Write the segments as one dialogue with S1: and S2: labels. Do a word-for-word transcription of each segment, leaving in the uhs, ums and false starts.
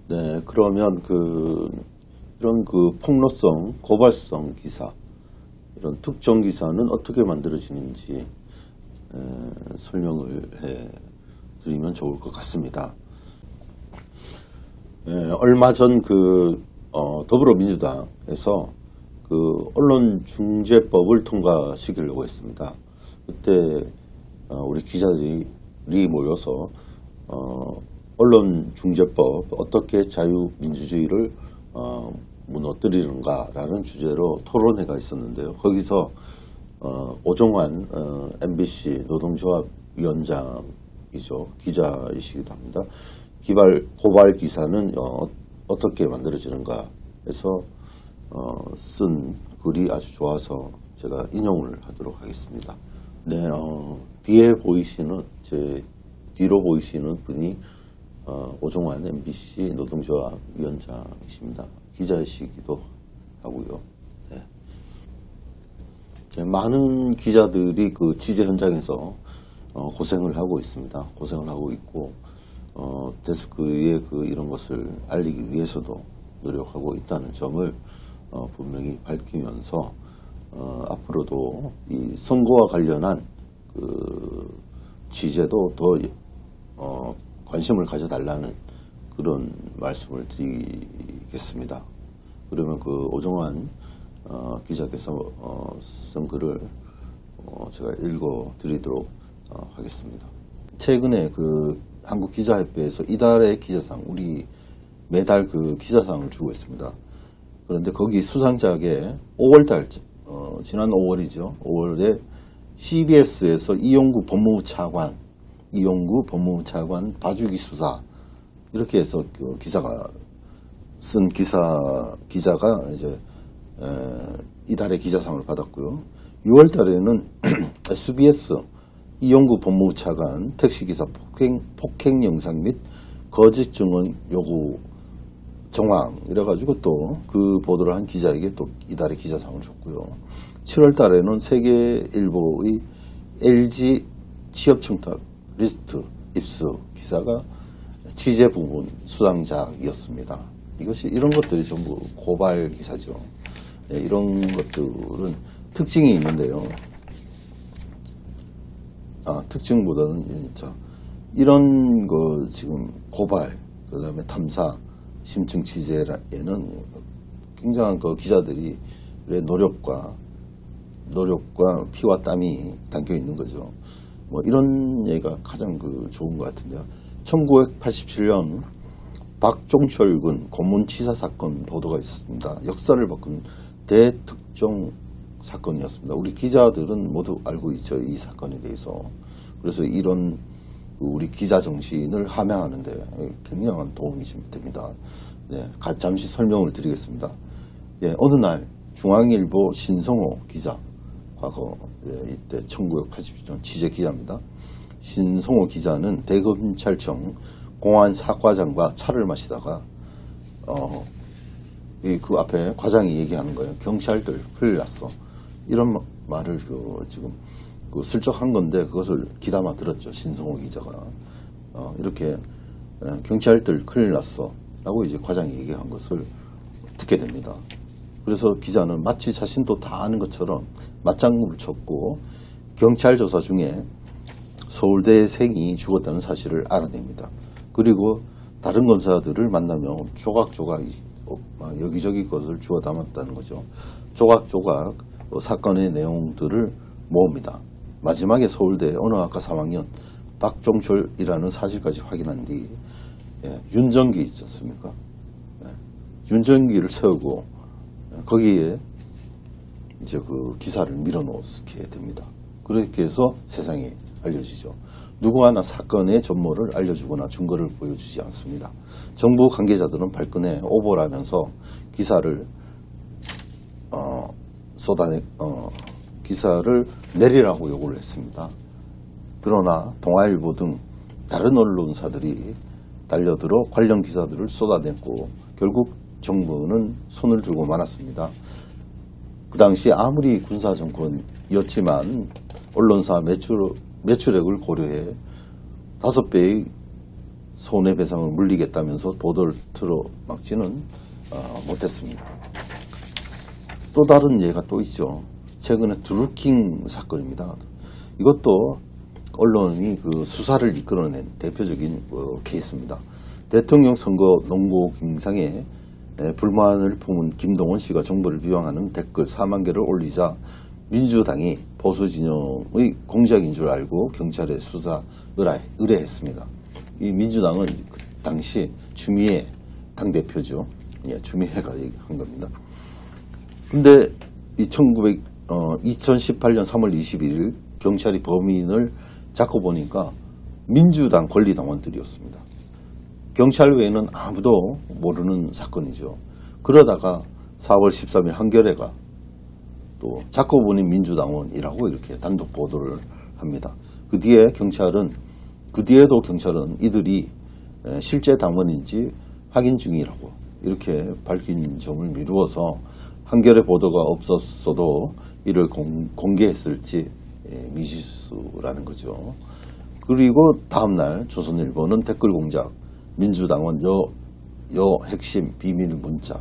S1: 네, 그러면 그 이런 그 폭로성, 고발성 기사, 이런 특정 기사는 어떻게 만들어지는지 에, 설명을 해 드리면 좋을 것 같습니다. 에, 얼마 전 그 어, 더불어민주당에서 그 언론중재법을 통과시키려고 했습니다. 그때 어, 우리 기자들이 모여서 어, 언론중재법 어떻게 자유민주주의를 어, 무너뜨리는가라는 주제로 토론회가 있었는데요. 거기서 어, 오종환 어, 엠비씨 노동조합 위원장이죠. 기자이시기도 합니다. 기발, 고발 기사는 어, 어떻게 만들어지는가 해서 어, 쓴 글이 아주 좋아서 제가 인용을 하도록 하겠습니다. 네, 어, 뒤에 보이시는 제 뒤로 보이시는 분이 어, 오종환 엠비씨 노동조합 위원장이십니다. 기자이시기도 하고요. 네. 네, 많은 기자들이 그 취재 현장에서 어, 고생을 하고 있습니다. 고생을 하고 있고 어, 데스크에 그 이런 것을 알리기 위해서도 노력하고 있다는 점을 어, 분명히 밝히면서 어, 앞으로도 이 선거와 관련한 그 취재도 더 어, 관심을 가져달라는 그런 말씀을 드리겠습니다. 그러면 그 오종환 어, 기자께서 어, 쓴 글을 어, 제가 읽어 드리도록 어, 하겠습니다. 최근에 그 한국기자협회에서 이달의 기자상, 우리 매달 그 기자상을 주고 있습니다. 그런데 거기 수상작에 오월달, 어, 지난 오월이죠. 오월에 씨비에스에서 이용구 법무부 차관, 이용구 법무부 차관 봐주기 수사, 이렇게 해서 그 기사가 쓴 기사 기자가 이제 에, 이달의 기자상을 받았고요. 유월 달에는 에스비에스 이용구 법무부 차관 택시기사 폭행, 폭행 영상 및 거짓 증언 요구 정황 이래가지고 또 그 보도를 한 기자에게 또 이달의 기자상을 줬고요. 칠월 달에는 세계일보의 엘지 취업 청탁 리스트 입수 기사가 취재 부분 수상작이었습니다. 이것이 이런 것들이 전부 고발 기사죠. 네, 이런 것들은 특징이 있는데요. 아, 특징보다는 자, 이런 거 지금 고발, 그 다음에 탐사, 심층 취재에는 굉장한 그 기자들이 노력과 노력과 피와 땀이 담겨 있는 거죠. 뭐 이런 얘기가 가장 그 좋은 것 같은데요. 천구백팔십칠 년 박종철 군 고문치사 사건 보도가 있었습니다. 역사를 바꾼 대특종 사건이었습니다. 우리 기자들은 모두 알고 있죠. 이 사건에 대해서. 그래서 이런 우리 기자 정신을 함양하는데 굉장한 도움이 됩니다. 네, 잠시 설명을 드리겠습니다. 예, 어느 날 중앙일보 신성호 기자, 과거 예, 이때 천구백팔십칠 년 취재 기자입니다. 신성호 기자는 대검찰청 공안사과장과 차를 마시다가 어, 그 앞에 과장이 얘기하는 거예요. 경찰들 큰일 났어. 이런 말을 그 지금 그 슬쩍 한 건데 그것을 귀담아 들었죠. 신성호 기자가 어, 이렇게 경찰들 큰일 났어 라고 이제 과장이 얘기한 것을 듣게 됩니다. 그래서 기자는 마치 자신도 다 아는 것처럼 맞장구를 쳤고 경찰 조사 중에 서울대생이 죽었다는 사실을 알아냅니다. 그리고 다른 검사들을 만나면 조각조각 여기저기 것을 주워 담았다는 거죠. 조각조각 사건의 내용들을 모읍니다. 마지막에 서울대 언어학과 삼 학년 박종철이라는 사실까지 확인한 뒤 예, 윤정기 있지 않습니까? 예, 윤정기를 세우고 예, 거기에 이제 그 기사를 밀어넣게 됩니다. 그렇게 해서 세상에 알려지죠. 누구 하나 사건의 전모를 알려주거나 증거를 보여주지 않습니다. 정부 관계자들은 발끈해 오보라면서 기사를 어, 쏟아내 어, 기사를 내리라고 요구를 했습니다. 그러나 동아일보 등 다른 언론사들이 달려들어 관련 기사들을 쏟아냈고 결국 정부는 손을 들고 말았습니다. 그 당시 아무리 손해배상을 물리겠다면서 보도를 틀어막지는 어, 못했습니다. 또 다른 예가 또 있죠. 최근에 드루킹 사건입니다. 이것도 언론이 그 수사를 이끌어낸 대표적인 어, 케이스입니다. 대통령 선거 농고 경상에 불만을 품은 김동원 씨가 정부를 비방하는 댓글 사만 개를 올리자 민주당이 보수 진영의 공작인 줄 알고 경찰에 수사 의뢰했습니다. 이 민주당은 그 당시 추미애 당대표죠. 예, 추미애가 한 겁니다. 근데 이 천구백, 어, 이천십팔 년 삼월 이십일 일 경찰이 범인을 잡고 보니까 민주당 권리당원들이었습니다. 경찰 외에는 아무도 모르는 사건이죠. 그러다가 사월 십삼 일 한겨레가 또 잡고 보니 민주당원이라고 이렇게 단독 보도를 합니다. 그 뒤에 경찰은 그 뒤에도 경찰은 이들이 실제 당원인지 확인 중이라고 이렇게 밝힌 점을 미루어서 한겨레 보도가 없었어도 이를 공, 공개했을지 미지수라는 거죠. 그리고 다음날 조선일보는 댓글 공작 민주당원 여, 여 핵심 비밀 문자라는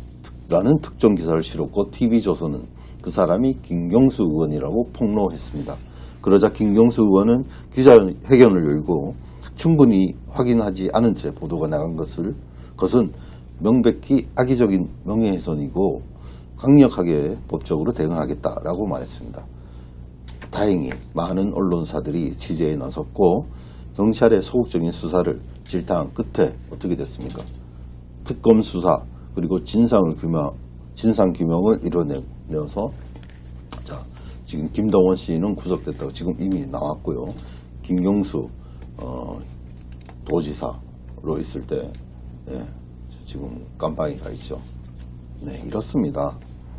S1: 특정 기사를 실었고 티비조선은 그 사람이 김경수 의원이라고 폭로했습니다. 그러자 김경수 의원은 기자회견을 열고 충분히 확인하지 않은 채 보도가 나간 것을 것은 명백히 악의적인 명예훼손이고 강력하게 법적으로 대응하겠다라고 말했습니다. 다행히 많은 언론사들이 취재에 나섰고 경찰의 소극적인 수사를 질타한 끝에 어떻게 됐습니까? 특검 수사 그리고 진상을 규명, 진상 규명을 이뤄내서 자, 지금 김동원 씨는 구속됐다고 지금 이미 나왔고요. 김경수 어, 도지사로 있을 때 예, 지금 깜빵에 가 있죠. 네, 이렇습니다.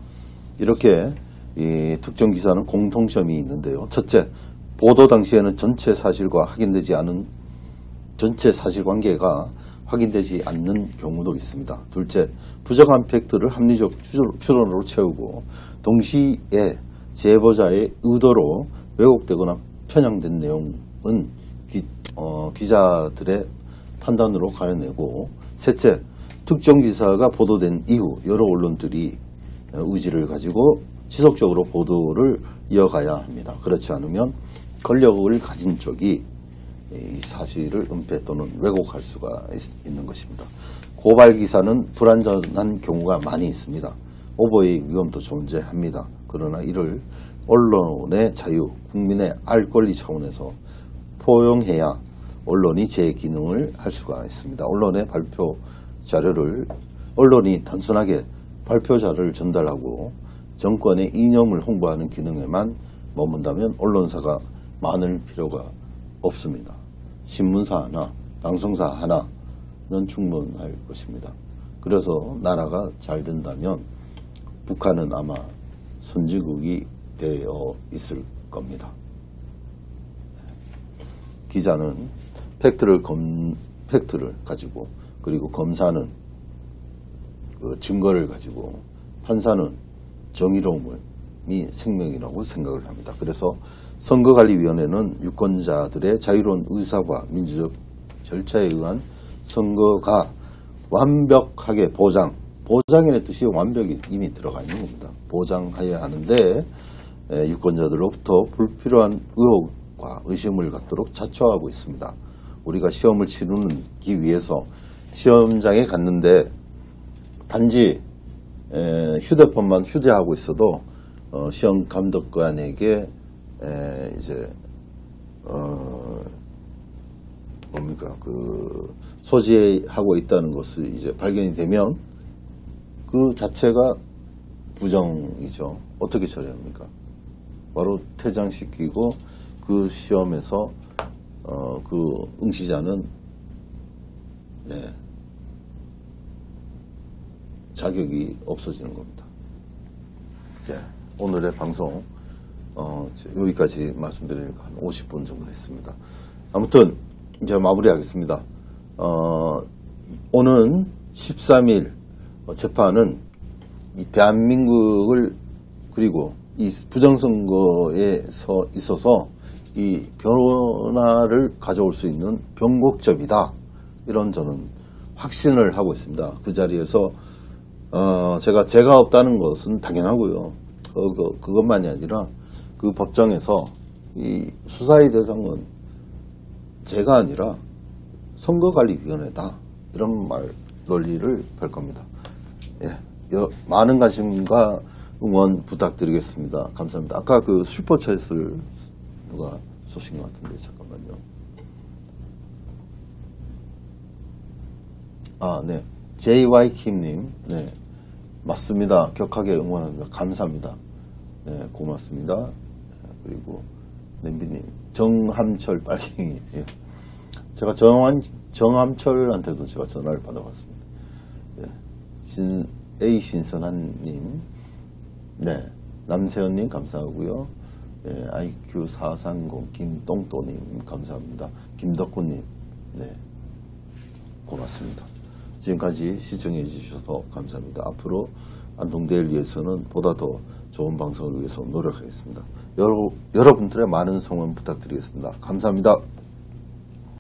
S1: 이렇게 이 특정 기사는 공통점이 있는데요. 첫째, 보도 당시에는 전체 사실과 확인되지 않은 전체 사실관계가 확인되지 않는 경우도 있습니다. 둘째, 부정한 팩트를 합리적 추론으로 채우고 동시에 제보자의 의도로 왜곡되거나 편향된 내용은 기, 어, 기자들의 판단으로 가려내고 셋째, 특정 기사가 보도된 이후 여러 언론들이 의지를 가지고 지속적으로 보도를 이어가야 합니다. 그렇지 않으면 권력을 가진 쪽이 이 사실을 은폐 또는 왜곡할 수가 있, 있는 것입니다. 고발 기사는 불완전한 경우가 많이 있습니다. 오보의 위험도 존재합니다. 그러나 이를 언론의 자유, 국민의 알 권리 차원에서 포용해야 언론이 제 기능을 할 수가 있습니다. 언론의 발표 자료를 언론이 단순하게 발표 자료를 전달하고 정권의 이념을 홍보하는 기능에만 머문다면 언론사가 많을 필요가 없습니다. 신문사 하나, 방송사 하나는 충분할 것입니다. 그래서 나라가 잘 된다면 북한은 아마 선진국이 되어 있을 겁니다. 기자는 팩트를 검, 팩트를 가지고 그리고 검사는 그 증거를 가지고 판사는 정의로움이 생명이라고 생각을 합니다. 그래서 선거관리위원회는 유권자들의 자유로운 의사와 민주적 절차에 의한 선거가 완벽하게 보장, 보장이라는 뜻이 완벽히 이미 들어가 있는 겁니다. 보장해야 하는데 유권자들로부터 불필요한 의혹과 의심을 갖도록 자초하고 있습니다. 우리가 시험을 치르기 위해서 시험장에 갔는데 단지 휴대폰만 휴대하고 있어도 시험 감독관에게 에, 이제, 어, 뭡니까, 그, 소지하고 있다는 것을 이제 발견이 되면 그 자체가 부정이죠. 어떻게 처리합니까? 바로 퇴장시키고 그 시험에서, 어, 그 응시자는, 네, 자격이 없어지는 겁니다. 네, 오늘의 방송, 어, 여기까지 말씀드리니까 한 오십 분 정도 했습니다. 아무튼 이제 마무리하겠습니다. 어, 오는 십삼 일 재판은 이 대한민국을 그리고 이 부정선거에서 있어서 이 변화를 가져올 수 있는 변곡점이다. 이런 저는 확신을 하고 있습니다. 그 자리에서 어, 제가 죄가 없다는 것은 당연하고요. 그, 그, 그것만이 아니라 그 법정에서 이 수사의 대상은 제가 아니라 선거관리위원회다. 이런 말 논리를 펼 겁니다. 예, 여, 많은 관심과 응원 부탁드리겠습니다. 감사합니다. 아까 그 슈퍼챗을 누가 쏘신 것 같은데 잠깐만요. 아, 네. 제이와이킴님, 네. 맞습니다. 격하게 응원합니다. 감사합니다. 네, 고맙습니다. 그리고, 냄비님, 정함철 빨갱이. 예. 제가 정함, 정함철한테도 제가 전화를 받아봤습니다. 예. 신, A 신선한님, 네. 남세현님, 감사하고요. 예, 아이큐 사삼공 김똥또님, 감사합니다. 김덕훈님, 네. 고맙습니다. 지금까지 시청해 주셔서 감사합니다. 앞으로 안동데일리에서는 보다 더 좋은 방송을 위해서 노력하겠습니다. 여러, 여러분들의 많은 성원 부탁드리겠습니다. 감사합니다.